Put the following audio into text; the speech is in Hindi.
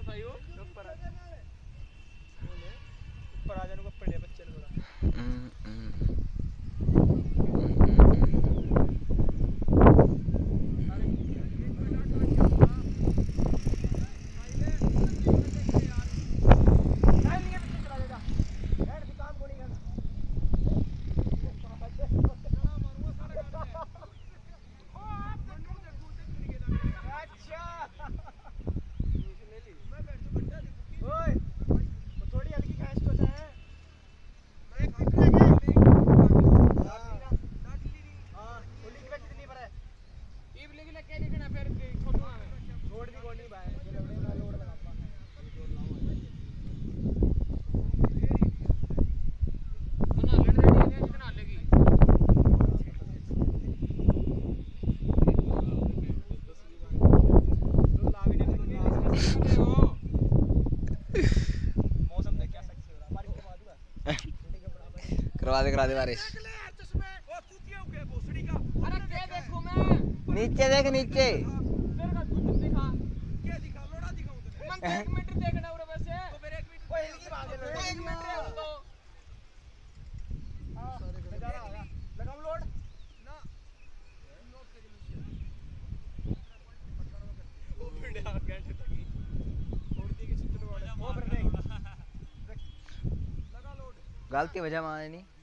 ऊपर आ जाने को पड़े बच्चे ने थोड़ा करा दे बारिश। नीचे देख नीचे गलती वजह माने नहीं